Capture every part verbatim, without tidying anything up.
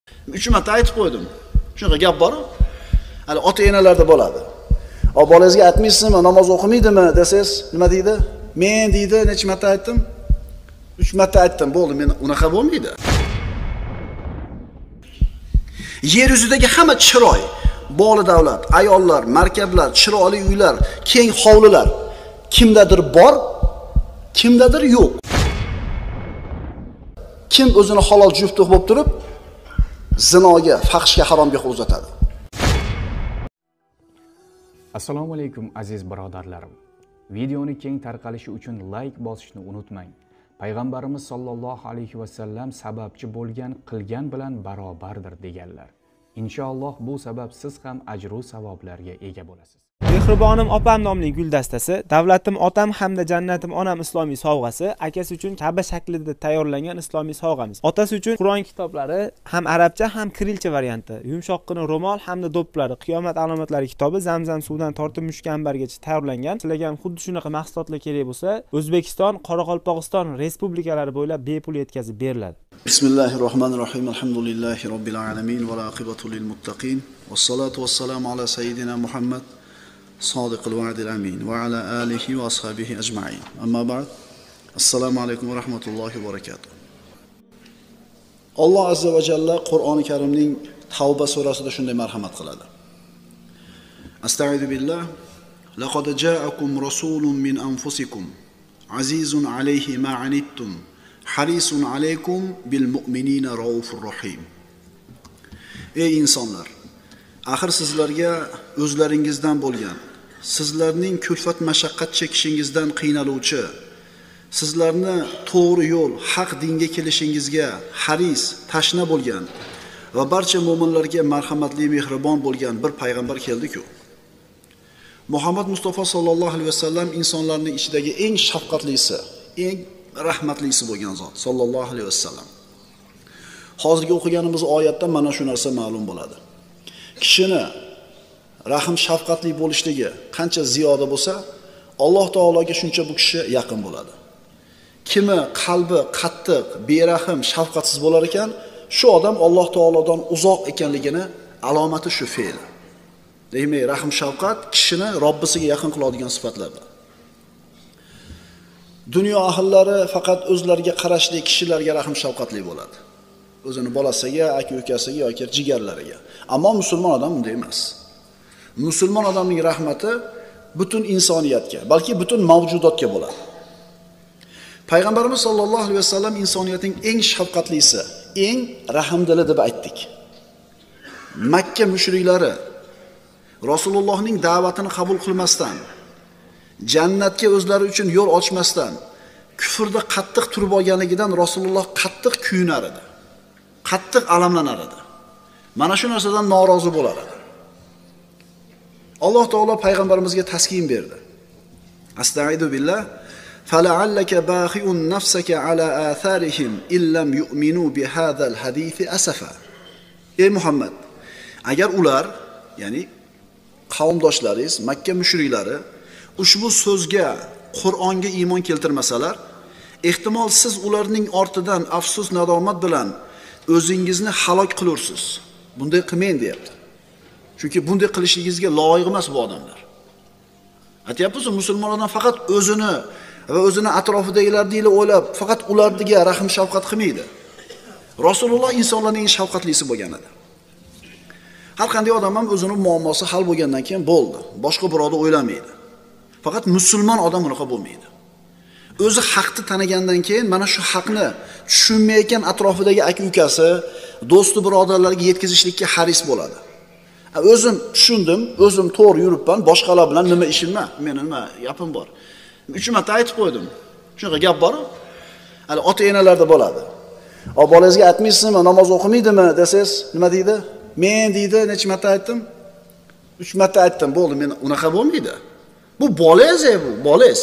uch marta aytib qo'ydim. Shunaqa gap bor. Hali ota-onalarda bo'ladi. O bolangizga aytmaysizmi, namoz o'qimaydimi desangiz, nima deydi? Men deydi, necha marta aytdim? uch marta aytdim, bo'ldi, men unaqa bo'lmaydi. Yer yuzidagi hamma chiroy, boli davlat, ayollar, markablar, chiroyli uylar, keng hovlilar kimdadir bor, kimdadir yo'q. Kim o'zini halol juft bo'lib turib, zinoga, fahshga, haromga qo'l uzatadi? Assalomu alaykum aziz birodarlarim. Videoni keng tarqalishi uchun like bosishni unutmang. Payg'ambarimiz sollallohu alayhi va sallam sababchi bo'lgan qilgan bilan barobardir deganlar. Inshaalloh bu sabab siz ham ajru savoblarga ega bo'lasiz. Mehribonim opam nomli guldastasi, davlatim otam hamda jannatim onam islomiy sovg'asi, akasi uchun Ka'ba shaklida tayyorlangan islomiy sovg'amiz. Otasi uchun Qur'on kitoblari, ham arabcha, ham kirilcha varianti, yumshoqqina ro'mol hamda do'pplari, qiyomat alomatlari kitobi, Zamzam suvdan tortib mushkambargacha tayyorlangan. Sizlarga ham xuddi shunaqa mahsulotlar kerak bo'lsa, O'zbekiston, Qoraqalpog'iston respublikalari bo'ylab bepul yetkazib beriladi. Bismillahirrohmanirrohim. Alhamdulillahi robbil alamin va aqibatu lil muttaqin. Vassalatu vassalamu ala sayyidina Muhammad Sodiqul va'dil amin va ala alihi va ashabihi ajma'in. Amma ba'd. Assalomu alaykum va rahmatullohi va barakatuh. Alloh azza va jalla Qur'oni Karimning Tavba surasida shunday marhamat qiladi. Astagfiru billah. Laqad ja'akum rasulun min anfusikum azizun alayhi ma anittum harisun alaykum bil mu'minina raufur rahim. Ey insonlar, axir sizlarga o'zlaringizdan bo'lgan, sizlarning kulfat mashaqqat chekishingizdan qiynaluvchi, sizlarni to'g'ri yo'l, haq dinga kelishingizga haris, tashna bo'lgan va barcha mu'minlarga marhamatli, mehribon bo'lgan bir payg'ambar keldi-ku. Muhammad Mustafa sallallohu alayhi vasallam insonlarning ichidagi eng shafqatlisi, eng rahmatlisi bo'lgan zot sallallohu alayhi vasallam. Hozirgi o'qiganimiz oyatdan mana shu narsa ma'lum bo'ladi. Kishini rahim shafqatli bo'lishligi qancha ziyoda bo'lsa, Alloh taologa shuncha bu kishi yaqin bo'ladi. Kimi qalbi qattiq, berahim, shafqatsiz bo'lar ekan, shu odam Alloh taolodan uzoq ekanligini alomati shu fe'l. Demak, rahim shafqat kishini Robbisiga yaqin qiladigan sifatlardan. Dunyo ahllari faqat o'zlariga qarashli kishilarga rahim shafqatli bo'ladi. O'zini bolasiga, aka-ukasiga yoki jigarlariga. Ammo musulmon odam bunday emas. Musulmon odamning rahmati butun insoniyatga, balki butun mavjudotga bo'ladi. Payg'ambarimiz sollallohu alayhi vasallam insoniyatning eng shafqatlisi, eng rahmdili deb aytdik. Makka mushriklari Rasulullohning da'vatini qabul qilmasdan, jannatga o'zlari uchun yo'l ochmasdan, kufrda qattiq turib olganligidan Rasululloh qattiq kuyunar edi. Qattiq alamlanar edi. Mana shu narsadan norozi bo'lar edi. Alloh taolo payg'ambarimizga taskin berdi. Astagfiru billah. Fala'allaka baqi'un nafsaka ala atharihim illam yu'minu bihadzal hadisi asafa. Ey Muhammad, agar ular, ya'ni qavmdoshlaringiz, Makka mushriklari ushbu so'zga, Qur'onga iymon keltirmasalar, ehtimol siz ularning ortidan afsus nadomat bilan o'zingizni halok qilursiz. Bunday qilmang deyapti. Chunki bunday qilishingizga loyiq emas bu odamlar. Aytyapsiz, musulmon odam faqat o'zini va o'zini atrofidagilarni o'ylab, faqat ularga rahim shafqat qilmaydi. Rasululloh insonlarning eng shafqatlisi bo'lgan edi. Har qanday odam ham o'zining muammosi hal bo'lgandan keyin bo'ldi. Boshqa birovni o'ylamaydi. Faqat musulmon odam unaqa bo'lmaydi. O'zi haqni tanigandan keyin mana shu haqni tushunmayotgan atrofidagi aka-ukasi, do'sti, birodarlarga yetkazishlikka haris bo'ladi. O'zim tushundim, o'zim to'g'ri yuribman, boshqalar bilan nima ishimma? Meni nima gapim bor? uch marta aytib qo'ydim. Shunaqa gap bor. Hali ota-onalarda bo'ladi. O bolangizga aytmaysizmi, namoz o'qimaydimi desangiz, nima deydi? Men deydi, necha marta aytdim? uch marta aytdim, bo'ldi, men unaqa bo'lmaydi. Bu bolangiz, bu bolangiz.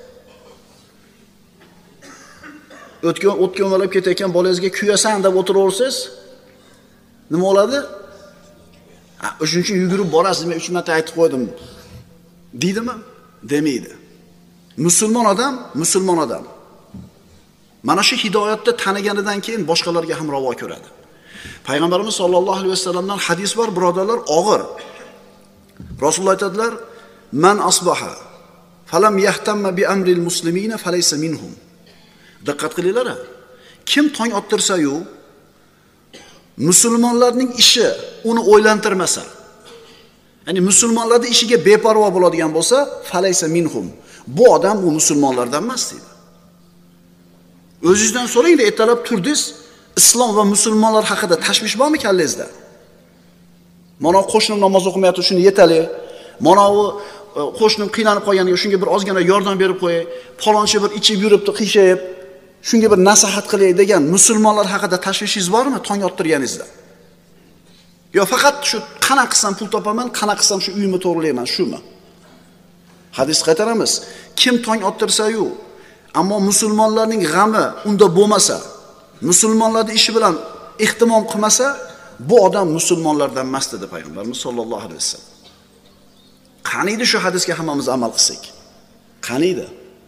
O'tgan o'tgan o'malab ketayotgan bolangizga kuyasan deb o'tiraversangiz, nima bo'ladi? Ha, o'shuning uchun yugurib borasiz, men uch marta aytib qo'ydim. Deydimi? Demaydi. Musulmon odam, musulmon odam. Mana shu hidoyatni taniganidan keyin boshqalarga ham ravo ko'radi. Payg'ambarimiz sollallohu alayhi vasallamdan hadis bor, birodarlar, og'ir. Rasululloh aytadilar: "Man asbaha falam yahtamma bi amril muslimina falaysa minhum." Diqqat qilinglar. Kim tong ottirsa-yu, musulmonlarning ishi uni o'ylantirmasa, ya'ni musulmonlarning ishiga beparvo bo'ladigan bo'lsa, falaysa minhum. Bu odam u musulmonlardan emas deydi. O'zingizdan so'rangda, ertalab turdingiz, islom va musulmonlar haqida tashvish bormi kallangizda? Mana qo'shnim namoz o'qimayapti, shuni yetali. Mana u qo'shnim qiynalib qolganiga shunga bir ozgina yordam berib qo'yay. Falonchi bir ichib yuribdi, qiyshayib, shunga bir nasihat qilay degan musulmonlar haqida tashvishingiz bormi tong ottirganingizda? Yo faqat shu qana qilsam pul topaman, qana qilsam shu uyimni to'g'rilayman, shumi? Hadis qaytaramiz. Kim tong ottirsa-yu, ammo musulmonlarning g'ami unda bo'lmasa, musulmonlarning ishi bilan ehtimom qilmasa, bu odam musulmonlardan emas dedi payg'ambarimiz sollallohu alayhi vasallam. Qaniydi shu hadisga hammamiz amal qilsak? Qaniydi?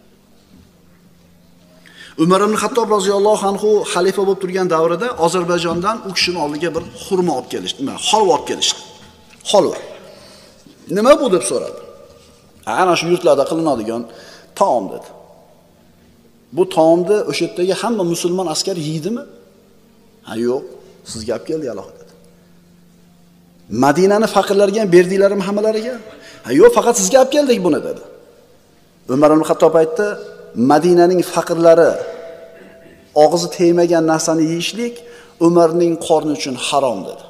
Umar ibn Xattob roziyallohu anhu xalifa bo'lib turgan davrida Ozarbayjondan u kishining oldiga bir xurmo olib kelishdi, nima, holva olib kelishdi. Holva. Nima bu deb so'radi. Ana shu yurtlarda qilinadigan taom dedi. Bu taomni o'sha yerdagi hamma musulmon askar yeydimi? Ha yo'q, siz gap keldi alohida dedi. Madinani faqirlarga ham berdinglarmi hammalariga? Ha yo'q, faqat sizga olib keldik buni dedi. Umar ibn Xattob aytdi: Madinaning faqirlari og'zi tegmagan narsani yeyishlik Umarning qorni uchun harom dedi.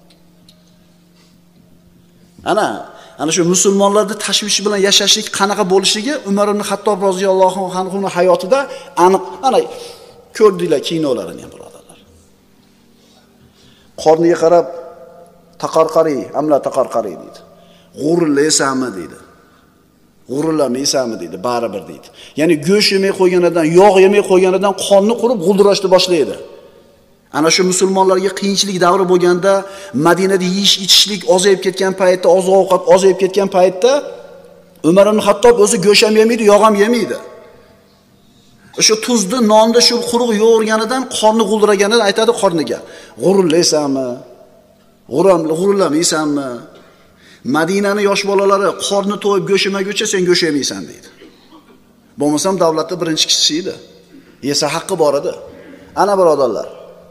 Ana, ana shu musulmonlarning tashvishi bilan yashashlik qanaqa bo'lishligi Umar ibn Xattob roziyallohu anhuning hayotida aniq. Ana ko'rdinglar kinolarini ham birodarlar. Qorniga qarab taqarqari, amla taqarqari deydi. G'urlaysanmi deydi. G'urulamaysanmi deydi, baribir deydi. Ya'ni go'sht yemay qo'yganidan, yog' yemay qo'yganidan qonni qurib g'uldirashni boshlaydi. Ana shu musulmonlarga qiyinchilik davri bo'lganda, Madinada yeyish, ichishlik ozayib ketgan paytda, oziq-ovqat ozayib ketgan paytda Umar ibn Xattob o'zi go'sht ham yemaydi, yog' ham yemaydi. O'sha tuzni nonda shu quruq yo'rganidan qonni g'uldiraganini aytadi qorniga. G'urullaysanmi? G'uram, g'urulamaysanmi? Madinani yosh bolalari qorni to'yib go'sht yemaguncha sen go'sht yemaysan deydi. Bo'lmasam davlatda birinchi kishi edi. Yesa haqqi bor edi. Ana birodarlar,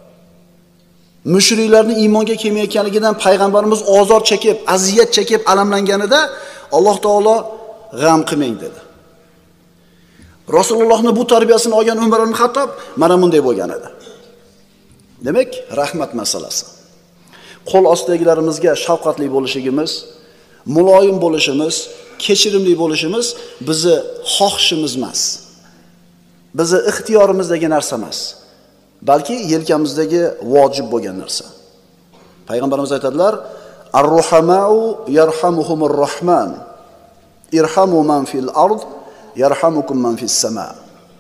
mushriklarning iymonga kelmayotganidan payg'ambarimiz ozor chekib, aziyat chekib, alamlanganida Alloh taolo g'am qilmang dedi. Rasulullohning bu tarbiyasini olgan Umar ibn Xattob mana bunday bo'lgan edi. Demak, rahmat masalasi. Qo'l ostidagilarimizga shafqatli bo'lishimiz, muloyim bo'lishimiz, kechirimli bo'lishimiz bizi xohishimiz emas. Bizi ixtiyorimizdagi narsa emas, balki yelkamizdagi vojib bo'lgan narsa. Payg'ambarimiz aytadilar: "Ar-ruhamau yarhamuhumur rahman. Irhamu man fil ard, yarhamukum man fis sama."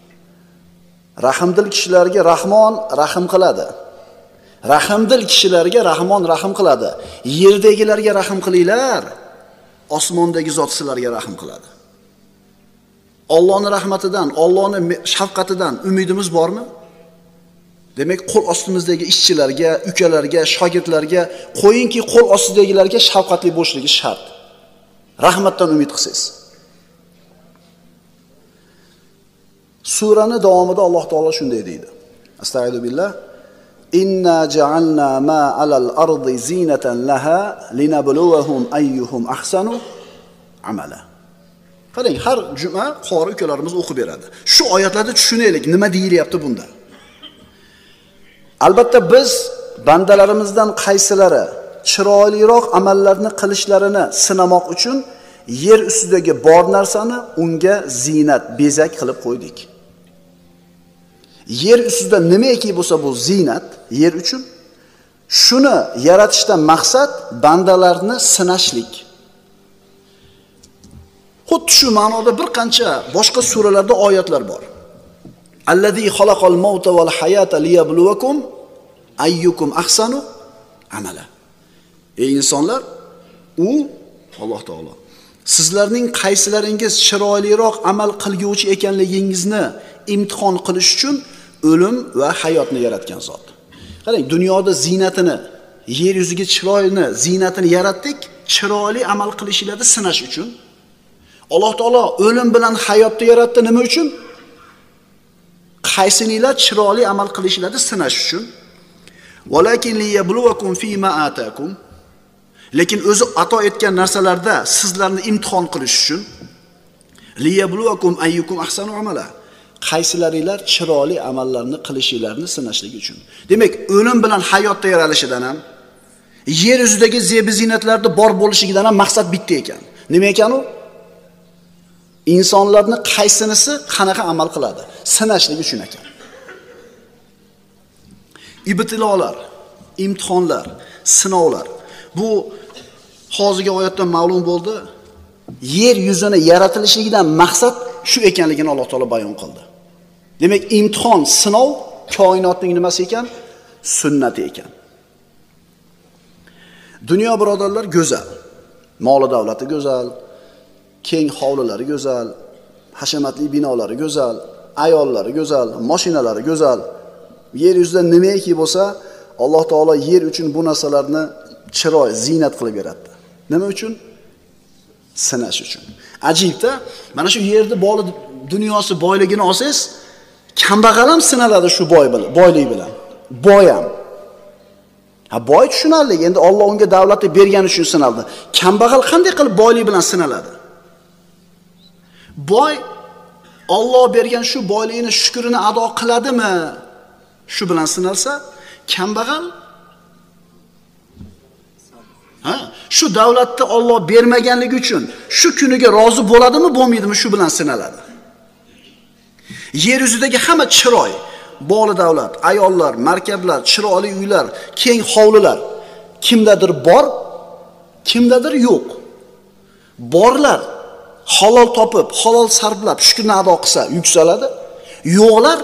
Rahmdil kishilarga Rahmon rahim qiladi. Rahmdil kishilarga Rahmon rahim qiladi. Yerdagilarga rahim qilinglar, osmondagi zot sizlarga rahim qiladi. Allohning rahmatidan, Allohning shafqatidan umidimiz bormi? Demak, qo'l ostimizdagi ishchilarga, ukalarga, shogirdlarga, qo'yingki qo'l ostidagilarga shafqatli bo'lishligi shart. Rahmatdan umid qilsangiz. Suraning davomida Alloh taolo shunday deydi. Astagfiru billah. Inna ja'alna ma 'alal ardi zinatan laha linabluwahum ayyuhum ahsanu amala. Qarang, har juma qori ukalarimiz o'qib beradi. Shu oyatlarni tushunaylik, nima deyilyapti bunda. Albatta biz bandalarimizdan qaysilari chiroyliroq amallarni qilishlarini sinamoq uchun yer ustidagi bor narsani unga zinat, bezak qilib qo'ydik. Yer ustida nimaiki bo'lsa bu zinat yer uchun. Shuni yaratishdan maqsad bandalarni sinashlik. Xuddi shu ma'noda bir qancha boshqa suralarda oyatlar bor. Allazi xalaqal mauta val hayata liyabluwakum ayyukum ahsanu amala. Ey insonlar, u Alloh taolo sizlarning qaysilaringiz chiroyliroq amal qilguvchi ekanligingizni imtihon qilish uchun o'lim va hayotni yaratgan zot. Qarang, dunyoda ziynatini, yer yuziga chiroyini, ziynatini yaratdik, chiroyli amal qilishinglarni sinash uchun. Alloh taolo o'lim bilan hayotni yaratdi nima uchun? Qaysininglar chiroyli amal qilishinglarni sinash uchun. Walakin liyabluwakum fima ataakum. Lekin o'zi ato etgan narsalarda sizlarni imtihon qilish uchun. Liyabluwakum ayyukum ahsanu amala. Qaysilaringlar chiroyli amallarni qilishinglarni sinashlik uchun. Demak, o'lim bilan hayotda yaralishidan ham, yer yuzidagi zebi ziynatlarda bor bo'lishidan ham maqsad bitta ekan. Nima ekan u? İnsanlarni qaysinisi qanaqa amal qiladi? Sinashlik uchun ekan. İbtilolar, imtihonlar, sinovlar. Bu hozirgi oyatdan ma'lum bo'ldi. Yer yuzini yaratilishidan maqsad shu ekanligini Alloh taolo bayon qildi. Demak, imtihon, sinov koinotning nimasi ekan? Sunnati ekan. Dunyo birodarlar go'zal. Moli davlati go'zal, keng hovlilari go'zal, hashamatli binolari go'zal, ayollari go'zal, mashinalari go'zal. Yer yuzida nimaiki bo'lsa, Alloh taolo yer uchun bu narsalarni chiroy, ziynat qilib yaratdi. Nima uchun? Sinash uchun. Ajibda, mana shu yerda boli dunyosi boyligini olsangiz, kambag'al ham sinaladi shu boy bilan, boylik bilan. Boy ham. Ha, boy tushunarli, endi Alloh unga davlatni bergani uchun sinaldi. Kambag'al qanday qilib boylik bilan sinaladi? Boy Alloh bergan shu boyligini shukrini ado qiladimi? Shu bilan sinalsa, kambag'al ha, shu davlatni Alloh bermaganligi uchun shu kuniga rozi bo'ladimi, bo'lmaydimi, shu bilan sinaladi. Yer yuzidagi hamma chiroy, boli davlat, ayollar, markablar, chiroyli uylar, keng hovlilar kimdadir bor, kimdadir yo'q. Borlar halol topib, halol sarflab, shukrini ado qilsa yuksaladi. Yo'qlar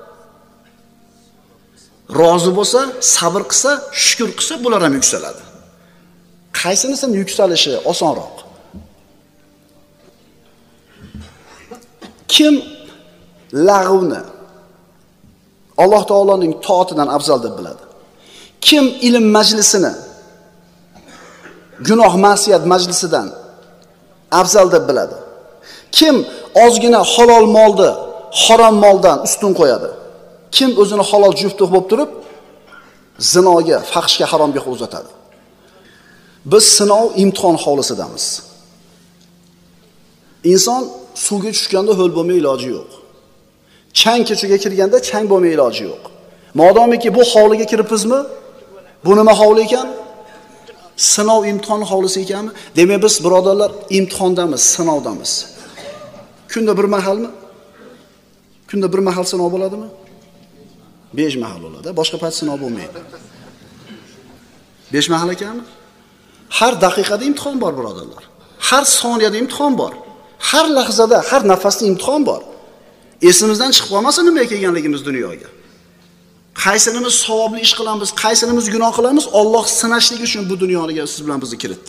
rozi bo'lsa, sabr qilsa, shukr qilsa, bular ham yuksaladi. Qaysinisini yuksalishi osonroq? Kim lag'vni Alloh taoloning toatidan afzal deb biladi? Kim ilm majlisini gunoh ma'siyat majlisidan afzal deb biladi? Kim ozgina halol molni harom moldan ustun qo'yadi? Kim o'zini halol juftlik bo'lib turib zinoga, fahshga, haromga qo'l uzatadi? Biz sinov, imtihon hovlisidamiz. Inson suvga tushganda ho'l bo'lmay iloji yo'q. Chang kechiga kirganda chang bo'lmay iloji yo'q. Modomiki bu hovliga kiribmizmi? Bu nima hovli ekan? Sinov, imtihon hovlisi ekanmi? Demak, biz birodarlar imtihondamiz, sinovdamiz. Kunda bir mahalmi? Kunda bir mahal sinov bo'ladimi? besh mahal bo'ladi. Boshqa payt sinov bo'lmaydi. besh mahal ekanmi? Har daqiqada imtihon bor birodarlar. Har soniyada imtihon bor. Har lahzada, har nafasda imtihon bor. Esimizdan chiqib qolmasa nima kelganligimiz dunyoga. Qaysinimiz savobli ish qilamiz, qaysinimiz gunoh qilamiz, Alloh sinashlik uchun bu dunyoga siz bilan bizni kiritdi.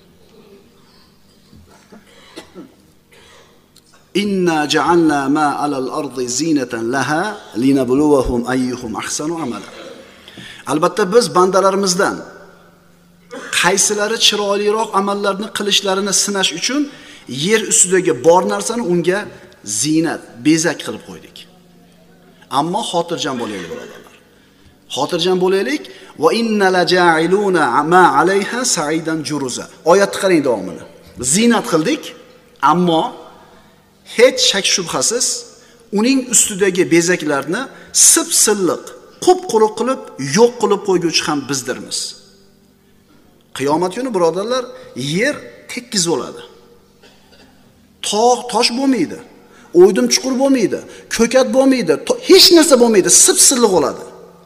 Inna ja'alna ma 'alal ardi zinatan laha linabluwahum ayyuhum ahsanu amala. Albatta biz bandalarimizdan qaysilari chiroyliroq amallarni qilishlarini sinash uchun yer ustidagi bor narsani unga zinat, bezak qilib qo'ydik. Ammo xotirjam bo'laylik birodarlar. Xotirjam bo'laylik. Va inna laja'iluna ma 'alayha sa'idan juruza. Oyatni qarang davomini. Zinat qildik, ammo hech shak shubhasiz uning ustidagi bezaklarni sip-silliq, qup-quruq qilib yo'q qilib qo'yguvchi ham bizdirmiz. Qiyomat kuni birodarlar, yer tekkiz bo'ladi. Tog' tosh bo'lmaydi. O'ydim chuqur bo'lmaydi. Ko'kat bo'lmaydi. Hech narsa bo'lmaydi, sip-silliq bo'ladi.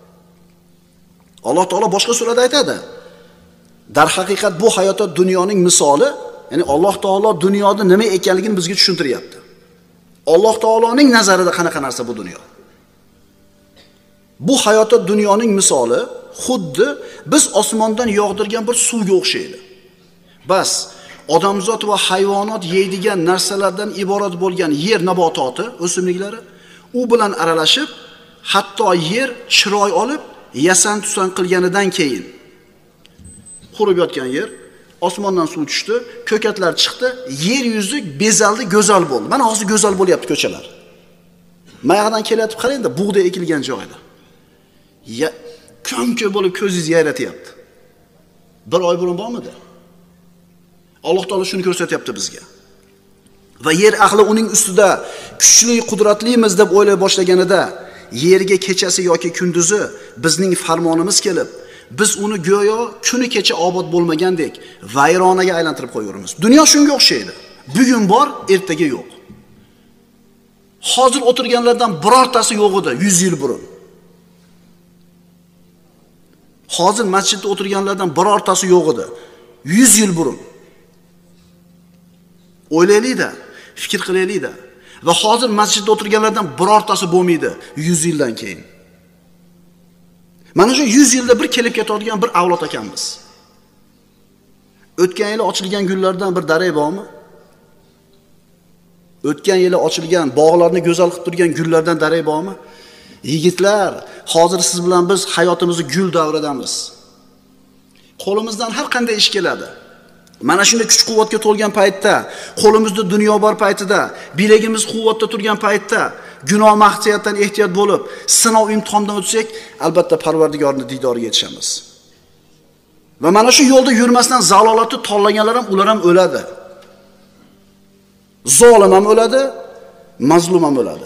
Alloh taolo boshqa surada aytadi. Dar haqiqat bu hayotda dunyoning misoli, ya'ni Alloh taolo dunyoda nima ekanligini bizga tushuntiryapti. Alloh taoloning nazarida qanaqa narsa bu dunyo? Bu hayotda dunyoning misoli xuddi biz osmondan yog'dirgan bir suvga o'xshaydi. Bas, odamzot va hayvonot yeydigan narsalardan iborat bo'lgan yer nabototi, o'simliklari u bilan aralashib, hatto yer chiroy olib, yasan tusan qilganidan keyin qurib yotgan yer, osmondan suv tushdi, ko'katlar chiqdi, yer yuzi bezaldi, go'zal bo'ldi. Mana hozir go'zal bo'lyapti ko'chalar. Mayog'idan kelyapti, qarangda, bug'doy ekilgan joyda. Ya ko'm-ko'm bo'lib ko'zingiz yayratyapti. Bir oy burun bormidi? Alloh taolo shuni ko'rsatyapti bizga. Va yer ahli uning ustida kuchli, qudratlimiz deb o'ylay boshlaganida, yerga kechasi yoki kunduzi bizning farmonimiz kelib, biz uni go'yo kuni kecha obod bo'lmagandek vayronaga aylantirib qo'yamiz. Dunyo shunga o'xshaydi. Bugun bor, ertaga yo'q. Hozir o'tirganlardan birortasi yo'q edi yuz yil burun. Hozir masjidda o'tirganlardan birortasi yo'q edi yuz yil burun. O'ylaylik-da, fikr qilaylik-da. Va hozir masjidda o'tirganlardan birortasi bo'lmaydi yuz yildan keyin. Mana shu yuz yilda bir kelib ketadigan bir avlod ekanmiz. O'tgan yili ochilgan gullardan bir daray bormi? O'tgan yili ochilgan bog'larni go'zal qilib turgan gullardan daray bormi? Yigitlar, hozir siz bilan biz hayotimizni gul davridamiz. Qo'limizdan har qanday ish keladi. Mana shunday kuch-quvvatga to'lgan paytda, qo'limizda dunyo bor paytida, bilagimiz quvvatda turgan paytda, gunoh ma'siyatdan ehtiyot bo'lib, sinov imtihondan o'tsak, albatta Parvardigorning diydoriga yetishamiz. Va mana shu yo'lda yurmasdan zalolatni tanlaganlar ham ular ham o'ladi. Zolim ham o'ladi, mazlum ham o'ladi.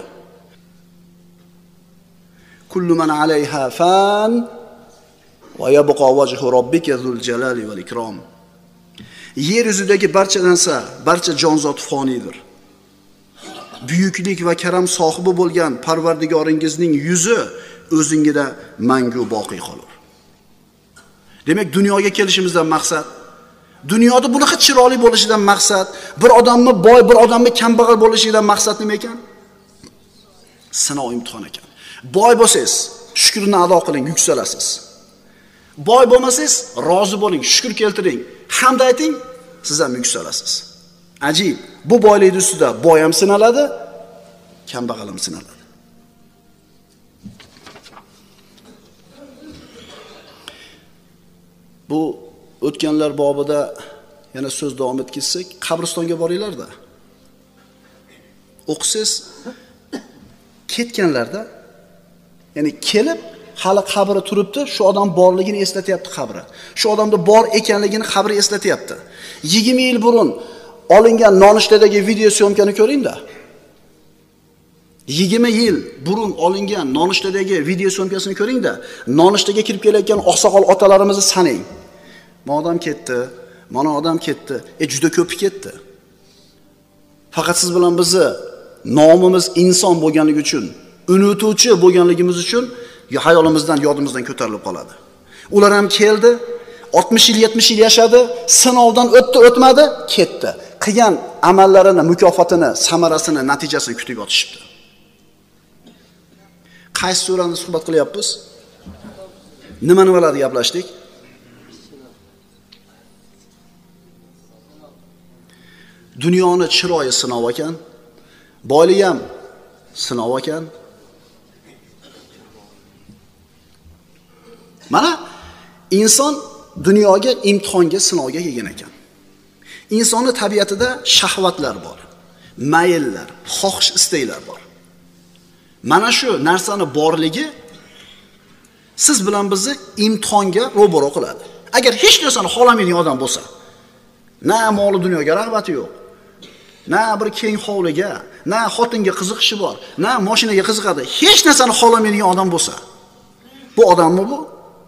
Kullu man alayha fan va yabqa wajhu robbika zul jalali val ikrom. Yer yuzidagi barcha narsa, barcha jonzot foniydir. Buyuklik va karam sohibi bo'lgan Parvardigoringizning yuzi o'zingizda mangu boqiy qolur. Demak, dunyoga kelishimizdan maqsad, dunyoda bunaqa chiroyli bo'lishidan maqsad, bir odamni boy, bir odamni kambag'al bo'lishidan maqsad nima ekan? Sinov imtihon ekan. Boy bo'lsangiz, shukrni ado qiling, yuksalasiz. Boy bo'lmasangiz, rozi bo'ling, shukr keltiring, hamd ayting, siz ham yuksalasiz. Ajib, bu boylik ustida boy ham sinaladi, kambag'al ham sinaladi. Bu o'tganlar bobida yana so'z davom etkizsak, qabristonga boringlar-da. O'qisangiz ketganlarda, ya'ni kelib hali qabri turibdi, shu odam borligini eslatyapti qabri. Shu odamda bor ekanligini qabri eslatyapti. yigirma yil burun olingan nonushtadagi video syomkani ko'ring-da. yigirma yil burun olingan nonushtadagi video syomkasini ko'ring-da. Nonushtaga kirib kelayotgan oqsoqol otalarimizni sanang. Mana odam ketdi, mana odam ketdi. E juda ko'pi ketdi. Faqat siz bilan bizni nomimiz inson bo'lganligi uchun, unutuvchi bo'lganligimiz uchun hayolimizdan, yodimizdan ko'tarilib qoladi. Ular ham keldi, oltmish yil, yetmish yil yashadi, sinovdan o'tdi, o'tmadi, ketdi. Qilgan amallarini, mukofotini, samarasini, natijasini kutib yotishibdi. Qaysi surani suhbat qilyapmiz? Nima-nimalarni gaplashdik? Dunyoni chiroyi sinov ekan, boylik ham sinov ekan. Mana inson dunyoga imtihonga, sinovga kelgan ekan. Insonning tabiatida shahvatlar bor, mayllar, xohish istaklar bor. Mana shu narsani borligi siz bilan bizni imtihonga ro'baro qiladi. Agar hech narsani xohlamaydigan odam bo'lsa, na moli dunyoga rag'bati yo'q, na bir keng hovliga, na xotinga qiziqishi bor, na mashinaga qiziqadi, hech narsani xohlamaydigan odam bo'lsa, bu odammi bu?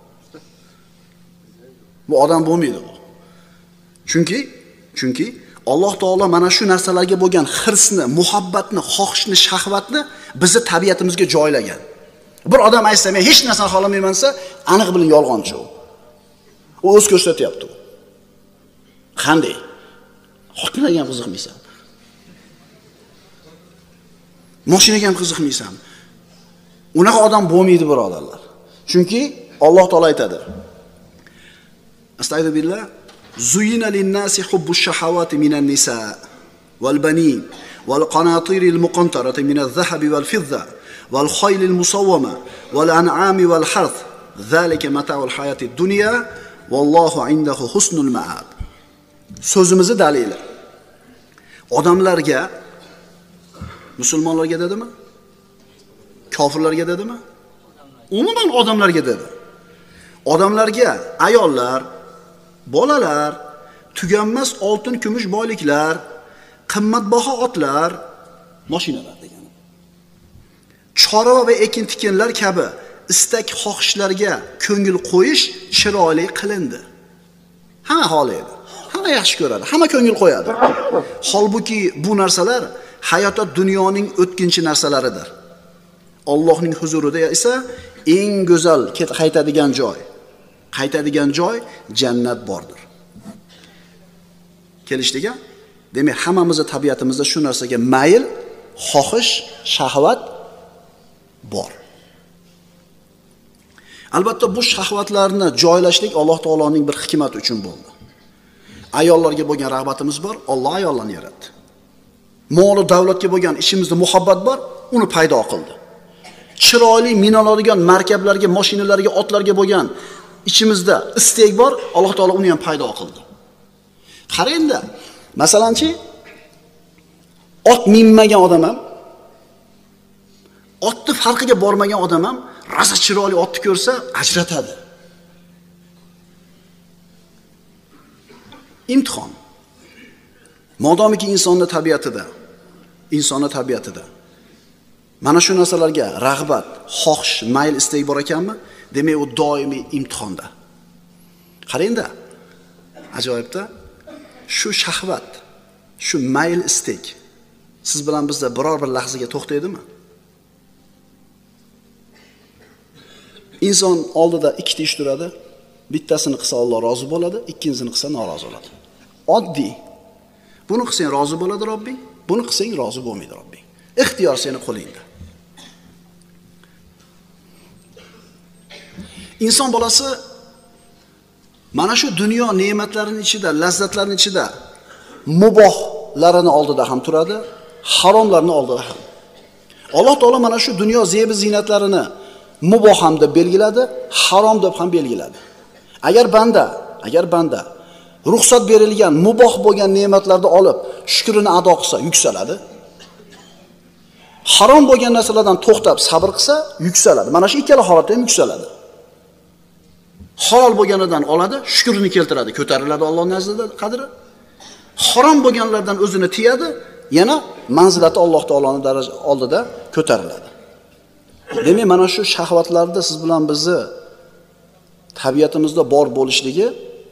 Bu odam bo'lmaydi bu. Chunki, chunki Alloh taolo mana shu narsalarga bo'lgan hirsni, muhabbatni, xohishni, shahvatni bizni tabiatimizga joylagan. Bir odam aytsa, men hech narsani xohlamayman desa, aniq bilan yolg'onchi u. U o'z ko'rsatyapti. Qanday? Xotinlarga ham qiziqmaysan. Mashinaga ham qiziqmaysan. Unaqa odam bo'lmaydi, birodarlar. Chunki Alloh taolo aytadi: Astagfirullah billah. Zuyina lin-nasi hubbush shahawati minan nisa wal banin wal qanatir al-muqantarati min adh-dhahabi wal fidda wal khayl al-musawwama wal an'ami wal harth zalika mata'ul hayatid dunya vallohu indahu husnul ma'ab. So'zimizni dalili. Odamlarga, musulmonlarga dedimi? Kofirlarga dedimi? Umuman odamlarga dedi. Odamlarga ayollar, bolalar, tuganmas oltin, kumush boyliklar, qimmatbaho otlar, mashinalar degan. Chorva va ekin-tikinlar kabi istak xohishlarga ko'ngil qo'yish chiroyli qilindi. Hamma xohlaydi, hamma yaxshi ko'radi, hamma ko'ngil qo'yadi. Holbuki bu narsalar hayotda dunyoning o'tkinchi narsalaridir. Allohning huzurida esa eng go'zal qaytadigan joy, qaytadigan joy jannat bordir. Kelishdiga, demak hammamizning tabiatimizda shu narsaga mayl, xohish, shahvat bor. Albatta bu shahvatlarni joylashlik Alloh taoloning bir hikmati uchun bo'ldi. Ayollarga bo'lgan rag'batimiz bor, Alloh ayollarni yaratdi. Mol va davlatga bo'lgan ishimizda muhabbat bor, uni paydo qildi. Chiroyli minoladigan markablarga, mashinalarga, otlarga bo'lgan ichimizda istek bor, Alloh taolo uni ham paydo qildi. Qarangda, masalanchi ot minmagan odam ham, otni farqiga bormagan odam ham rosa chiroyli otni ko'rsa ajratadi. Imtihon. Modomiki insonning tabiatida, insonning tabiatida mana shu narsalarga rag'bat, xohish, mayl, istak bor ekanmi? Demak, u doimiy imtihonda. Qarangda, ajoyibda, shu shahvat, shu mayl, istak siz bilan bizda biror bir lahzaga to'xtaydimi? Inson oldida ikkita ish turadi. Bittasini qilsa Alloh rozi bo'ladi, ikkinchisini qilsa norozi bo'ladi. Oddiy. Buni qilsang rozi bo'ladi Robbing, buni qilsang rozi bo'lmaydi Robbing. Ixtiyor seni qo'lingda. Inson bolasi mana shu dunyo ne'matlarining ichida, lazzatlarining ichida mubohlarini oldida ham turadi, haromlarni oldida ham. Alloh taolo mana shu dunyo zebi ziynatlarini muboh ham deb belgiladi, harom deb ham belgiladi. Agar banda, agar banda ruxsat berilgan muboh bo'lgan ne'matlarni olib shukrini ado qilsa, yuksaladi. Harom bo'lgan narsalardan to'xtab sabr qilsa, yuksaladi. Mana shu ikkala holatda ham yuksaladi. Halol bo'lganidan oladi, shukrini keltiradi, ko'tariladi Alloh nazdida qadri. Harom bo'lganlardan o'zini tiyadi, yana manzilati Alloh taoloning daraja oldida ko'tariladi. Demak, mana shu shahvatlarda siz bilan bizni tabiatimizda bor bo'lishligi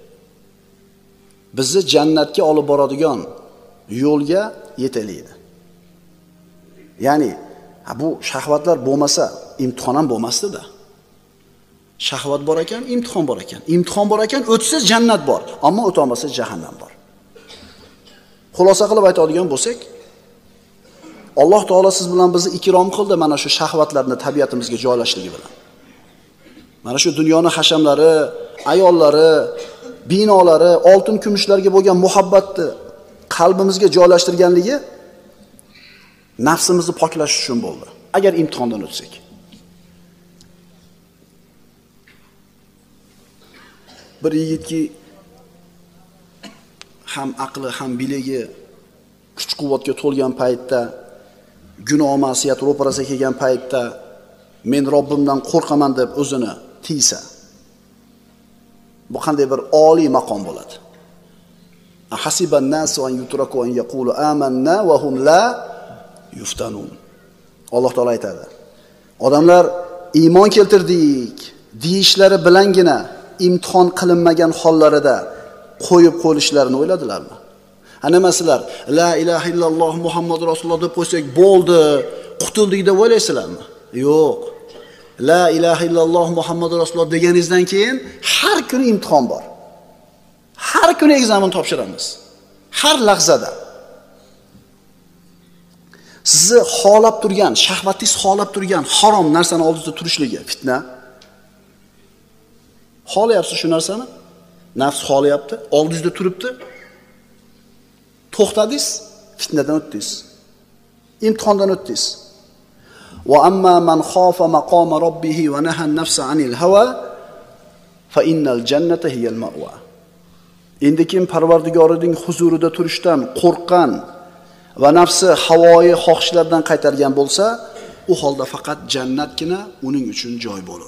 bizni jannatga olib boradigan yo'lga yetaklaydi. Ya'ni, bu shahvatlar bo'lmasa, imtihon ham bo'lmasdi-da. Shahvat bor ekan, imtihon bor ekan. Imtihon bor ekan, o'tsa jannat bor, ammo o'ta olmasa jahannam bor. Xulosa qilib aytadigan bo'lsak, Alloh taolo siz bilan bizni ikrom qildi mana shu shahvatlarni tabiatimizga joylashligi bilan. Mana shu dunyoning hashamlari, ayollari, binolari, oltin, kumushlarga bo'lgan muhabbatni qalbimizga joylashtirganligi nafsimizni poklash uchun bo'ldi. Agar imtihondan o'tsak. Bir yigitki ham aqli, ham biligi, kuch-quvvatga to'lgan paytda, gunoh ma'siyat ro'parasiga kelgan paytda men Robbimdan qo'rqaman deb o'zini tiysa, bu qanday bir oliy maqom bo'ladi. Hasiban nasu an yutraku an yaqulu amanna va hum la yuftanun. Alloh taolo aytadi. Odamlar iymon keltirdik deyishlari bilangina imtihon qilinmagan hollarida qo'yib qo'yishlarini o'yladilarmi? Ana masalan, la ilaha illalloh Muhammad rasululloh deb qo'ysak bo'ldi, qutuldik deb o'ylaysizlarmi? Yo'q. La ilaha illalloh Muhammad rasululloh deganingizdan keyin har kuni imtihon bor. Har kuni ekzamen topshiramiz. Har lahzada. Sizni xolab turgan, shahvatingiz xolab turgan harom narsani oldingizda turishligi fitna. Xolayapsiz shu narsani? Nafs xolayapti, oldingizda turibdi. To'xtadingiz, fitnadan o'tdingiz. Imtihondan o'tdingiz. Wa amma man khafa maqama rabbih wa naha an-nafsa 'anil hawa fa innal jannata hiyal ma'wa. Endi kim Parvardigorining huzurida turishdan qo'rqqan va nafsi havoyi xohishlardan qaytargan bo'lsa, u holda faqat jannatgina uning uchun joy bo'lar.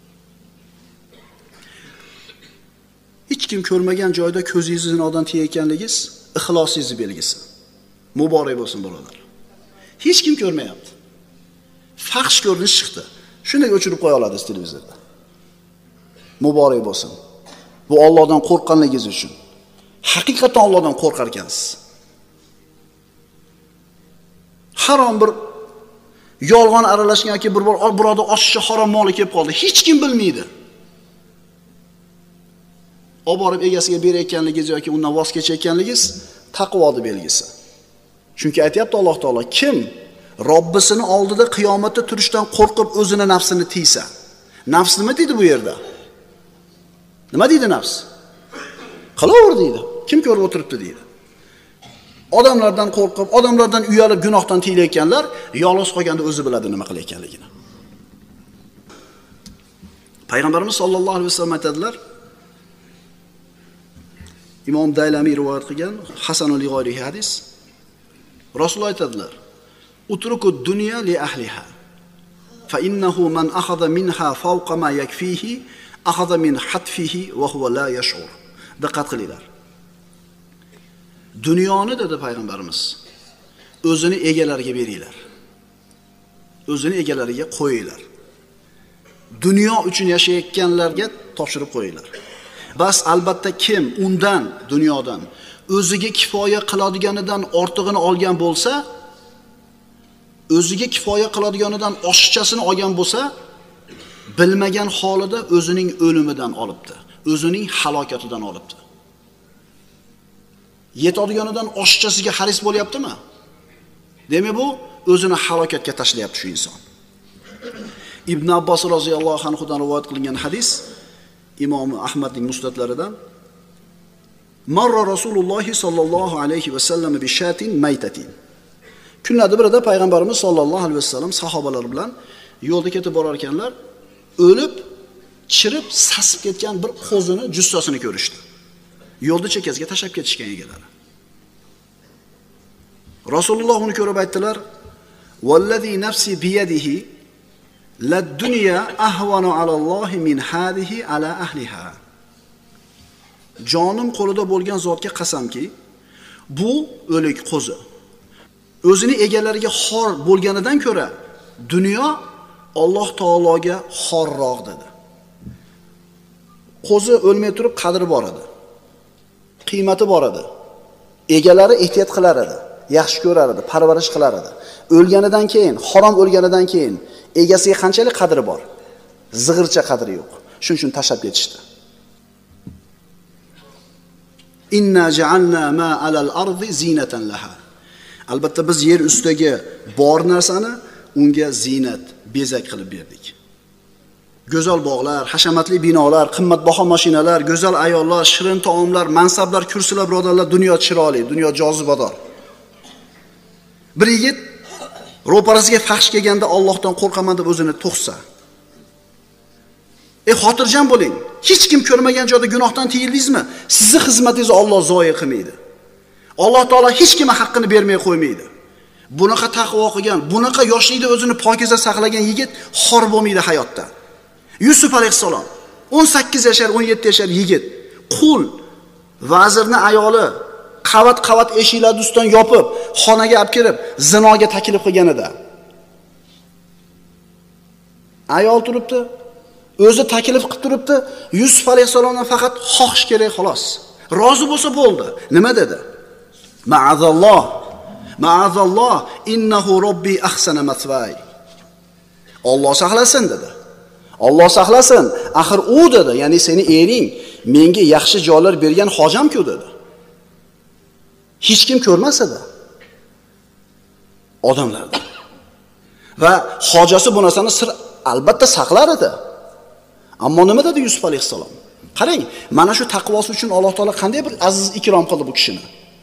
Hech kim ko'rmagan joyda ko'zingizni zinodan tiyayotganligingiz ixlosingiz belgisi. Muborak bo'lsin birodar. Hech kim ko'rmayapti. Faxsh ko'rinish chiqdi. Shunday o'chirib qo'ya oladi televizorda. Muborak bo'lsin. Bu Allohdan qo'rqqanligingiz uchun. Haqiqatan Allohdan qo'rqar ekansiz. Harom bir yolg'on aralashgan yoki bir bor birodar oshiqcha harom moli kelib qoldi. Hech kim bilmaydi. Olib borib egasiga berayotganligingiz yoki undan voz kechayotganligingiz taqvoning belgisi. Chunki aytayapti Alloh taolo, kim Robbisini oldida qiyomatda turishdan qo'rqib o'zini nafsini tiysa. Nafs nima deydi bu yerda? Nima deydi nafs? Qilaver deydi. Kim ko'rib o'tiribdi deydi. Odamlardan qo'rqib, odamlardan uyalib gunohdan tiylayotganlar yolg'iz qolganda o'zi biladi nima qilayotganligini. Payg'ambarimiz sollallohu alayhi vasallam aytadilar, Imom Daylamiy rivoyat qilgan Hasanul Lig'oriy hadis. Rasululloh aytadilar: "Utruku dunya li ahliha, fa innahu man akhadha minha fawqa ma yakfihi, akhadha min hatfihi wa huwa la yash'ur." Diqqat qilinglar. Dunyoni dedi payg'ambarimiz, o'zini egalariga beringlar. O'zini egalariga qo'yinglar. Dunyo uchun yashayotganlarga topshirib qo'yinglar. Bas albatta kim undan, dunyodan o'ziga kifoya qiladiganidan ortig'ini olgan bo'lsa, o'ziga kifoya qiladiganidan oshiqchasini olgan bo'lsa, bilmagan holida o'zining o'limidan olibdi, o'zining halokatidan olibdi. Yetadiganidan oshiqchasiga haris bo'lyaptimi? Demak bu o'zini halokatga tashlayapti shu inson. Ibn Abbos roziyallohu anhu dan rivoyat qilingan hadis Imom Ahmadning musnadlaridan Marra Rasululloh sallallohu alayhi va sallam bi shatin maytatin. Kunlarda birida payg'ambarimiz sollallohu alayhi vasallam sahobalar bilan yo'lda ketib borar ekanlar, o'lib, chirib, sasib ketgan bir qo'zini jussasini ko'rishdi. Yo'lda chekkasiga tashab ketishgan egalari. Rasululloh uni ko'rib aytdilar: "Vallazi nafsi biyadihi lad-dunya ahvanu alallohi min hadihi ala ahliha." Jonim qo'lida bo'lgan zotga qasamki, bu o'lik qo'zi o'zini egalariga xor bo'lganidan ko'ra dunyo Alloh taologa xorroq dedi. Qo'zi o'lmay turib qadri bor edi. Qiymati bor edi. Egalari ehtiyot qilar edi, yaxshi ko'rar edi, parvarish qilar edi. O'lganidan keyin, harom o'lganidan keyin egasiga qanchalik qadri bor? Zig'ircha qadri yo'q. Shuning uchun tashab ketishdi. Inna ja'alna ma 'alal ardi zinatan laha. Albatta biz yer ustidagi bor narsani unga zinat, bezak qilib berdik. Go'zal bog'lar, hashamatli binolar, qimmatbaho mashinalar, go'zal ayollar, shirin taomlar, mansablar, kursilar, birodarlar, dunyo chiroyli, dunyo jozibador. Bir yigit ro'parasiga faxsh kelganda Allohdan qo'rqaman deb o'zini to'xsa. E xotirjam bo'ling. Hech kim ko'rmagan joyda gunohdan tiyildingizmi? Sizning xizmatingizni Alloh zoya qilmaydi. Alloh taolo hech kimga haqqini bermay qo'ymaydi. Bunaqa taqvo qilgan, bunaqa yoshlikda o'zini pokiza saqlagan yigit xor bo'lmaydi hayotda. Yusuf alayhisalom o'n sakkiz yashar, o'n yetti yashar yigit, qul, vazirning ayoli qavat-qavat eshiklarni ustidan yopib, xonaga olib kirib, zinoga taklif qilganida. Ayol turibdi, o'zi taklif qilib turibdi, Yusuf alayhisalomdan faqat xohish kerak xolos. Rozi bo'lsa bo'ldi. Nima dedi? Ma'azalloh, ma'azalloh, innahu robbi ahsana mathvay. Alloh saqlasin dedi. Alloh saqlasin, axir u dedi, ya'ni seni ering menga yaxshi joylar bergan hojam-ku dedi. Hech kim ko'rmas edi odamlarda. Va hojasi bu narsani sir albatta saqlar edi. Ammo nima dedi Yusuf alayhisalom? Qarang, mana shu taqvosi uchun Alloh taolo qanday bir aziz ikrom qildi bu kishini.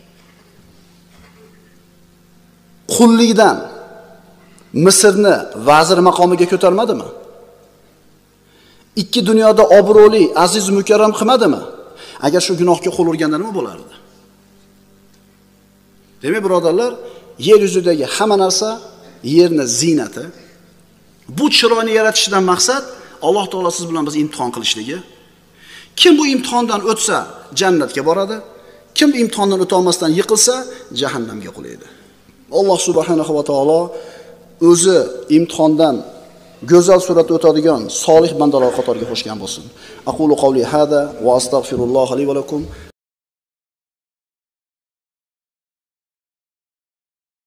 Qullikdan Misrni vazir maqomiga ko'tarmadimi? ikki dunyoda obro'li, aziz, mukarram qilmadimi? Agar shu gunohga qo'l urganda nima bo'lardi? Demak, birodarlar, yer yuzidagi hamma narsa yerni ziynati. Bu chiroyni yaratishdan maqsad Alloh taolo siz bilan biz imtihon qilishligi. Kim bu imtihondan o'tsa jannatga boradi, kim imtihondan o'ta olmasdan yiqilsa jahannamga qulaydi. Alloh subhanahu va taolo o'zi imtihondan go'zal suratda o'tadigan solih bandalar qatoriga qo'shgan bo'lsin. Aqulu qawli hada va astagfirulloh li va lakum.